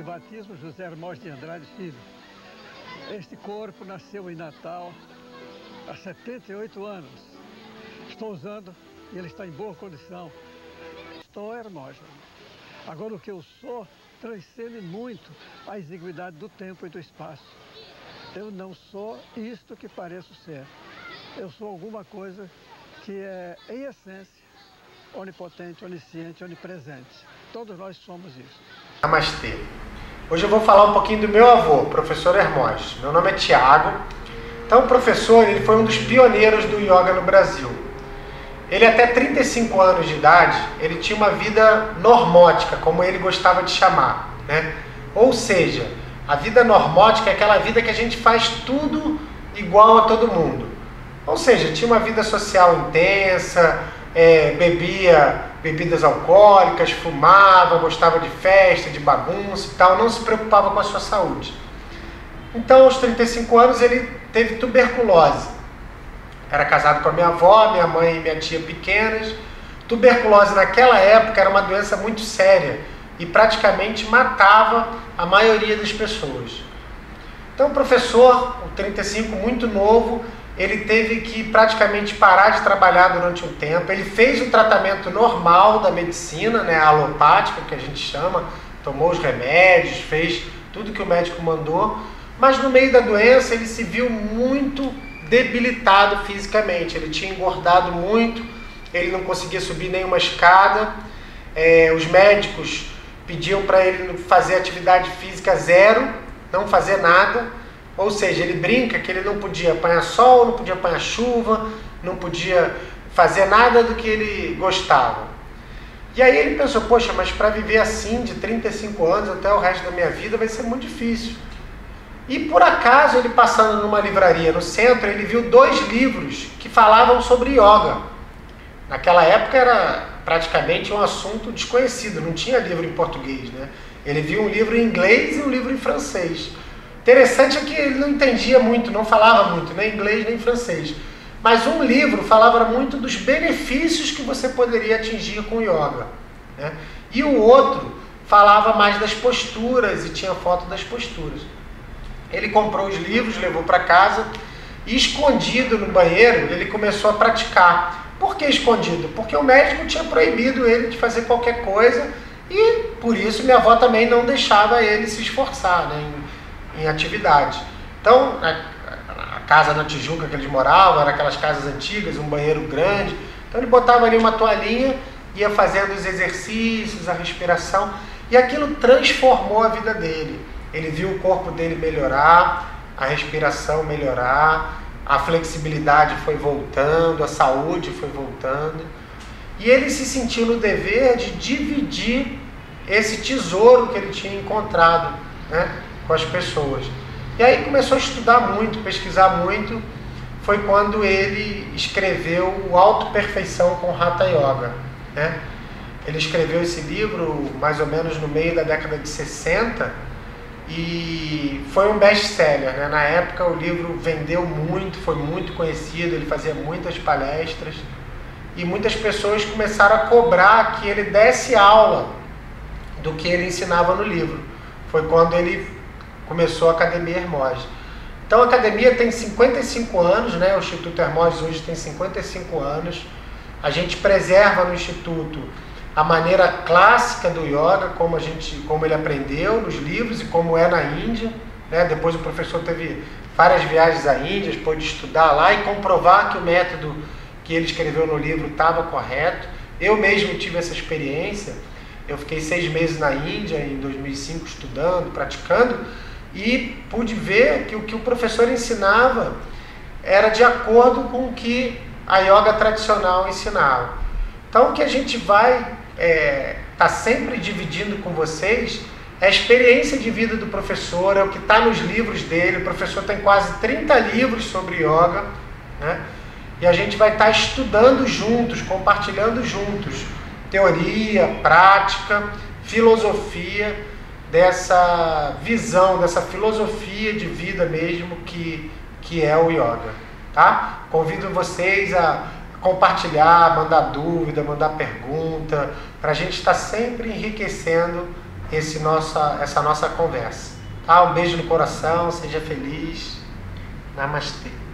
batismo José Hermógenes de Andrade Filho. Este corpo nasceu em Natal há 78 anos. Estou usando e ele está em boa condição. Estou Hermógenes. Agora o que eu sou transcende muito a exiguidade do tempo e do espaço. Eu não sou isto que pareço ser. Eu sou alguma coisa que é, em essência, onipotente, onisciente, onipresente. Todos nós somos isso. Namastê. Hoje eu vou falar um pouquinho do meu avô, professor Hermógenes. Meu nome é Tiago. Então o professor ele foi um dos pioneiros do yoga no Brasil. Ele até 35 anos de idade, ele tinha uma vida normótica, como ele gostava de chamar, né? Ou seja, a vida normótica é aquela vida que a gente faz tudo igual a todo mundo. Ou seja, tinha uma vida social intensa, bebia bebidas alcoólicas, fumava, gostava de festa, de bagunça e tal, não se preocupava com a sua saúde. Então, aos 35 anos, ele teve tuberculose. Era casado com a minha avó, minha mãe e minha tia pequenas. Tuberculose naquela época era uma doença muito séria e praticamente matava a maioria das pessoas. Então, o professor, o 35, muito novo, ele teve que praticamente parar de trabalhar durante um tempo. Ele fez o tratamento normal da medicina, né, alopática, que a gente chama, tomou os remédios, fez tudo que o médico mandou, mas no meio da doença ele se viu muito debilitado fisicamente. Ele tinha engordado muito, ele não conseguia subir nenhuma escada, os médicos pediam para ele fazer atividade física zero, não fazer nada. Ou seja, ele brinca que ele não podia apanhar sol, não podia apanhar chuva, não podia fazer nada do que ele gostava. E aí ele pensou, poxa, mas para viver assim de 35 anos até o resto da minha vida vai ser muito difícil. E por acaso ele passando numa livraria no centro, ele viu 2 livros que falavam sobre yoga. Naquela época era praticamente um assunto desconhecido, não tinha livro em português, né? Ele viu um livro em inglês e um livro em francês. Interessante é que ele não entendia muito, não falava muito, nem inglês nem francês. Mas um livro falava muito dos benefícios que você poderia atingir com o yoga, né? E o outro falava mais das posturas e tinha foto das posturas. Ele comprou os livros, levou para casa e escondido no banheiro ele começou a praticar. Por que escondido? Porque o médico tinha proibido ele de fazer qualquer coisa e por isso minha avó também não deixava ele se esforçar, né, em atividade. Então, a casa na Tijuca que eles moravam, eram aquelas casas antigas, um banheiro grande. Então ele botava ali uma toalhinha, ia fazendo os exercícios, a respiração, e aquilo transformou a vida dele. Ele viu o corpo dele melhorar, a respiração melhorar, a flexibilidade foi voltando, a saúde foi voltando. E ele se sentiu no dever de dividir esse tesouro que ele tinha encontrado, né, com as pessoas. E aí começou a estudar muito, pesquisar muito. Foi quando ele escreveu o Auto-Perfeição com Hatha Yoga, né? Ele escreveu esse livro mais ou menos no meio da década de 60 e foi um best-seller, né? Na época o livro vendeu muito, foi muito conhecido, ele fazia muitas palestras e muitas pessoas começaram a cobrar que ele desse aula do que ele ensinava no livro. Foi quando ele começou a Academia Hermógenes. Então a academia tem 55 anos, né? O Instituto Hermógenes hoje tem 55 anos. A gente preserva no Instituto a maneira clássica do yoga, como ele aprendeu nos livros e como é na Índia, né? Depois o professor teve várias viagens à Índia, pôde estudar lá e comprovar que o método que ele escreveu no livro estava correto. Eu mesmo tive essa experiência. Eu fiquei 6 meses na Índia, em 2005, estudando, praticando, e pude ver que o que o professor ensinava era de acordo com o que a yoga tradicional ensinava. Então, o que a gente vai tá sempre dividindo com vocês é a experiência de vida do professor, é o que está nos livros dele. O professor tem quase 30 livros sobre yoga, né? E a gente vai estar estudando juntos, compartilhando juntos teoria, prática, filosofia, dessa visão, dessa filosofia de vida mesmo que é o yoga, tá? Convido vocês a compartilhar, mandar dúvida, mandar pergunta, para a gente estar sempre enriquecendo essa nossa conversa. Tá? Um beijo no coração, seja feliz. Namastê.